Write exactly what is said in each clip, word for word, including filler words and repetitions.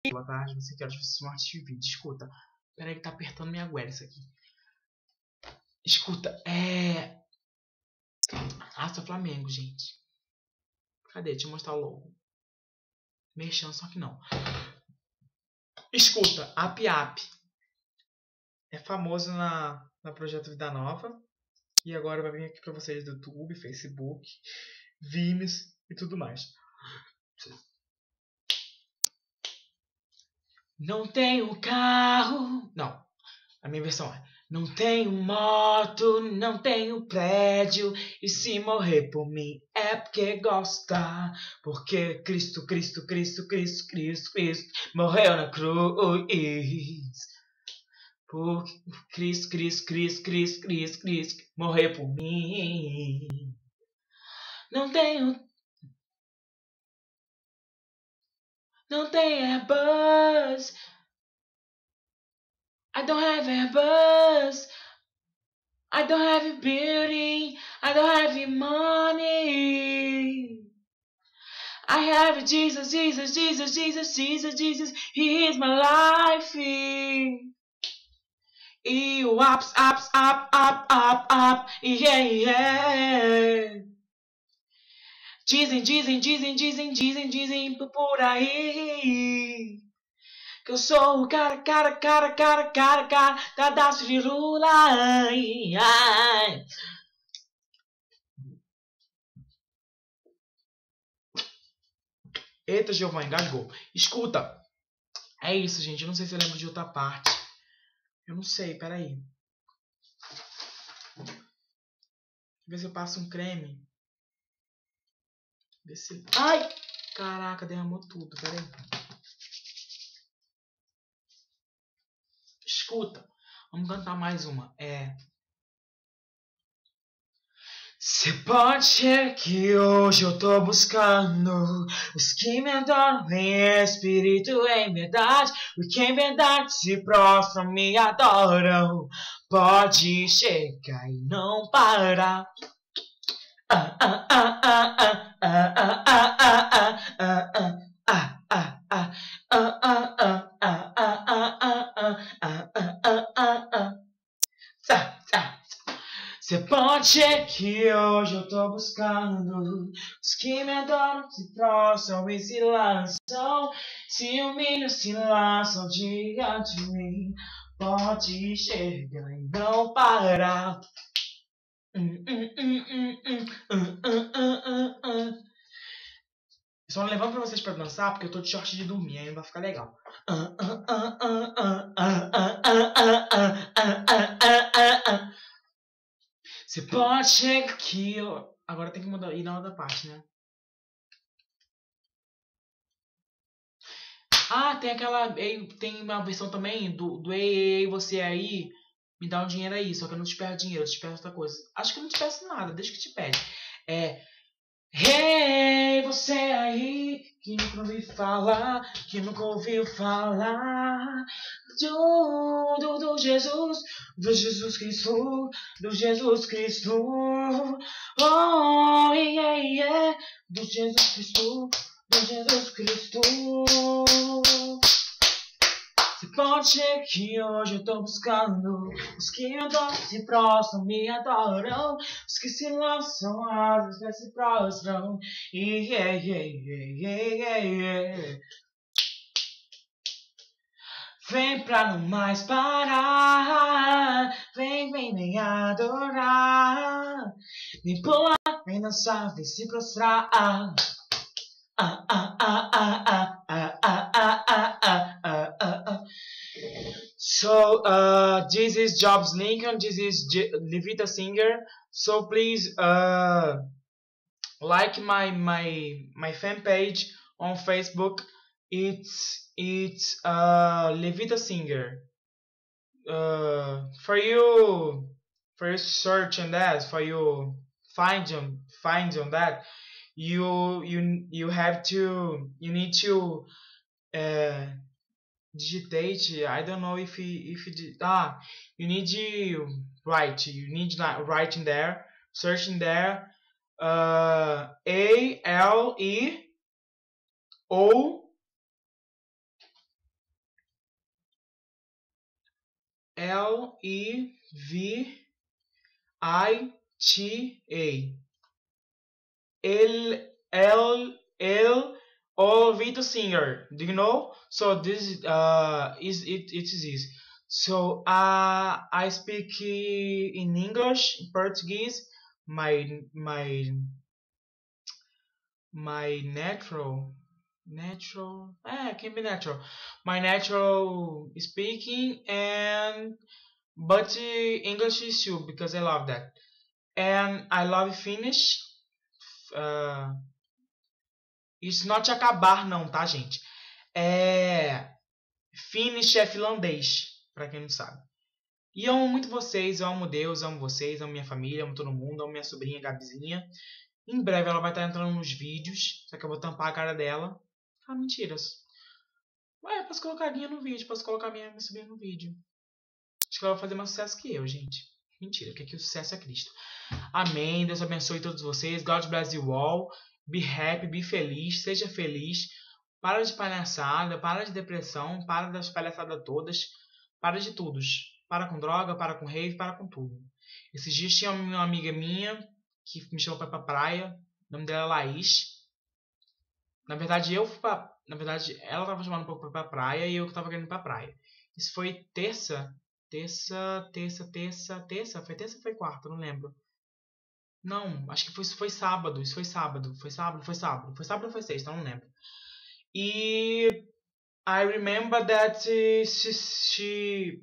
Boa tarde, você quer Smart T V. Escuta, peraí que tá apertando minha goela isso aqui. Escuta, é... Ah, sou Flamengo, gente. Cadê? Deixa eu mostrar o logo. Mexendo, só que não. Escuta, a Piap é famoso na, na Projeto Vida Nova. E agora vai vir aqui pra vocês do YouTube, Facebook, Vimeo e tudo mais. Não tenho carro. Não, a minha versão é: não tenho moto, não tenho prédio. E se morrer por mim é porque gosta. Porque Cristo, Cristo, Cristo, Cristo, Cristo, Cristo morreu na cruz. Por Cristo, Cristo, Cristo, Cristo, Cristo, Cristo morreu por mim. Não tenho. Não tenho Airbus. I don't have Airbus. I don't have a building. I don't have money. I have Jesus, Jesus, Jesus, Jesus, Jesus, Jesus. He is my life. E o ups, ups, up, up, up, up. Yeah, yeah. Dizem, dizem, dizem, dizem, dizem, dizem por aí que eu sou o cara, cara, cara, cara, cara, cara da das firula. Ai, ai. Eita, Giovanni, engasgou. Escuta, é isso, gente. Eu não sei se eu lembro de outra parte. Eu não sei, peraí. Ver se eu passo um creme. Ver se... Ai! Caraca, derramou tudo, peraí. Escuta, vamos cantar mais uma. É... Cê pode ser que hoje eu tô buscando os que me adoram em espírito, em verdade. Os que em verdade se prostram, me adoram. Pode chegar e não parar. Ah, ah, ah, ah, ah, ah, ah, ah, ah, ah, ah, ah, ah, ah, Cê pode ser que hoje eu tô buscando os que me adoram, se prostram e se lançam, se humilham, se lançam diante de mim. Pode chegar e não parar. Só não levando pra vocês pra dançar porque eu tô de short de dormir, aí não vai ficar legal. Você pode chegar aqui. Agora tem que mudar, ir na outra parte, né? Ah, tem aquela. Tem uma versão também do, do Ei, ei, ei, você aí. Me dá um dinheiro aí, só que eu não te peço dinheiro, eu te peço outra coisa. Acho que eu não te peço nada, deixa que te pede. É. Hey, você aí, que nunca ouviu falar, que nunca ouviu falar do, do, do Jesus, do Jesus Cristo, do Jesus Cristo, oh, yeah, yeah, do Jesus Cristo, do Jesus Cristo. Você pode ser que hoje eu tô buscando os que me adoram, se prostram, me adoram. Os que se lançam, as que se prostram. Yeah, yeah, yeah, yeah, yeah. Vem pra não mais parar. Vem, vem, vem adorar. Vem pular, vem dançar, vem se prostrar. Ah, ah, ah, ah, ah, ah, ah, ah, ah, ah, ah, ah, ah. So, uh, this is Jobs Lincoln, this is J Levita Singer. So please, uh, like my my my fan page on Facebook. It's it's uh Levita Singer. Uh, for you, for you search on that, for you find on find on that, you you you have to you need to uh. digitate. I don't know if if it, ah you need to write you need to write in there, search in there, uh A L E O L E V I T A. El, El, El Olvito Singer. Do you know? So this uh, is it, it is this. So uh, I speak in English, in Portuguese. My my my natural natural ah can be natural. My natural speaking and but uh, English is too because I love that. And I love Finnish. Uh, isso não te acabar não, tá, gente? É Finnish é finlandês, pra quem não sabe. E eu amo muito vocês, eu amo Deus, eu amo vocês, amo minha família, amo todo mundo, amo minha sobrinha Gabizinha. Em breve ela vai estar entrando nos vídeos, só que eu vou tampar a cara dela. Ah, mentiras. Ué, posso colocar a Guinha no vídeo, posso colocar minha, minha sobrinha no vídeo. Acho que ela vai fazer mais sucesso que eu, gente. Mentira, que aqui o sucesso é Cristo. Amém, Deus abençoe todos vocês. God bless you all. Be happy, be feliz, seja feliz. Para de palhaçada, para de depressão, para das palhaçadas todas. Para de todos. Para com droga, para com rave, para com tudo. Esses dias tinha uma amiga minha que me chamou para ir pra praia. O nome dela é Laís. Na verdade, eu fui pra... Na verdade, ela tava chamando um pouco pra praia e eu que tava querendo ir pra praia. Isso foi terça. Terça, terça, terça, terça. Foi terça ou foi quarta? Não lembro. Não, acho que foi, foi sábado. Isso foi sábado. Foi sábado, foi sábado. Foi sábado ou foi sexta? Não lembro. E... I remember that she... She...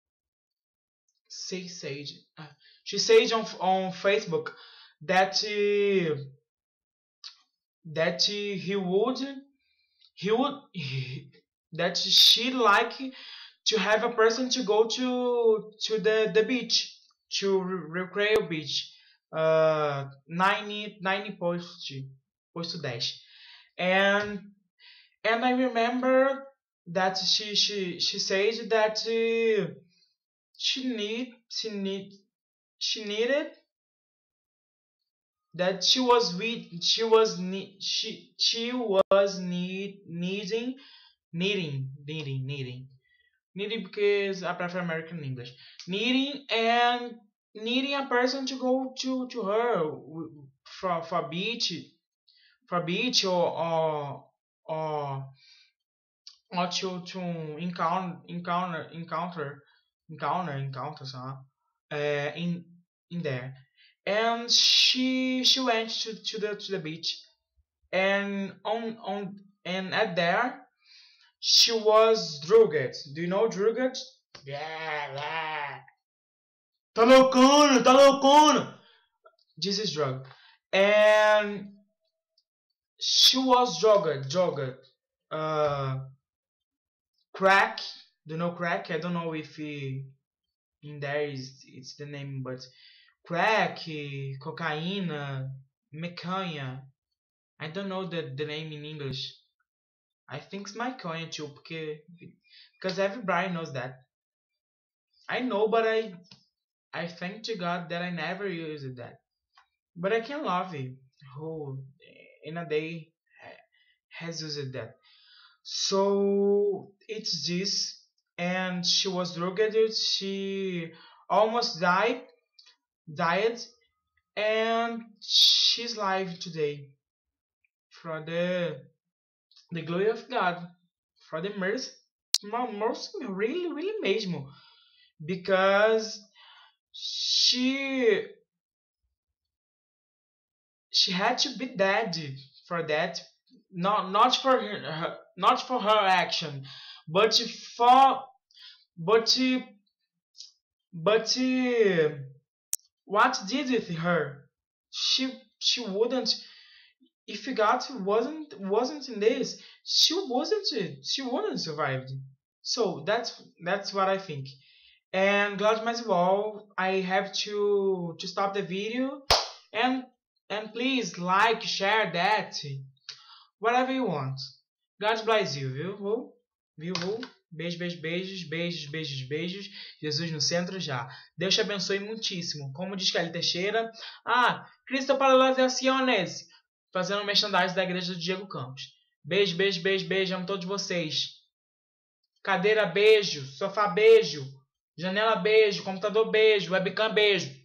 Say, said... She said on, on Facebook that... That he would... He would... That she like... to have a person to go to to the, the beach, to Recreio Beach, uh, ninety, ninety post, post dash. And and I remember that she she she said that uh, she need she need she needed that she was with she was need she she was need needing needing needing needing needing because I prefer American English. Needing and needing a person to go to, to her for for beach, for beach or or or, or to to encounter encounter encounter encounter encounter uh, in in there. And she she went to, to the to the beach, and on on and at there. She was drugged. Do you know drugged? Yeah, yeah. Tá loucona, tá loucona. This is drug. And she was drugged, drugged. Uh, crack. Do you know crack? I don't know if he, in there is it's the name, but crack, cocaína, mecanha. I don't know the, the name in English. I think it's maconha too, porque, because everybody knows that. I know, but I I thank to God that I never used that. But I can love it who in a day has used that. So it's this, and she was drugged. She almost died, died, and she's alive today for the the glory of God, for the mercy, mercy, really, really mesmo, because she she had to be dead for that, not not for her, not for her action, but for but but what did with her? She she wouldn't. If God wasn't wasn't in this, she wasn't she wouldn't survive. So that's that's what I think. And God bless you all. I have to to stop the video, and and please like, share that, whatever you want. God bless you, viu? Viu? Beijo, beijo, beijos, beijos, beijos, beijos. Jesus no centro já. Deus te abençoe muitíssimo. Como diz Kelly Teixeira. Ah, Cristo para las naciones. Fazendo merchandising da igreja do Diego Campos. Beijo, beijo, beijo, beijo. Amo todos vocês. Cadeira, beijo. Sofá, beijo. Janela beijo, computador beijo, webcam beijo.